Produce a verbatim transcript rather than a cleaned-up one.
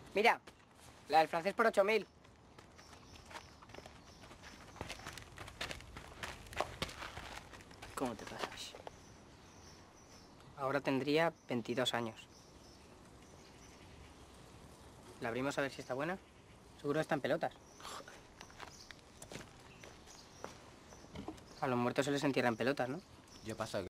Mira, la del francés por ocho mil. ¿Cómo te pasas? Ahora tendría veintidós años. ¿La abrimos a ver si está buena? Seguro está en pelotas. A los muertos se les entierra en pelotas, ¿no? Yo paso.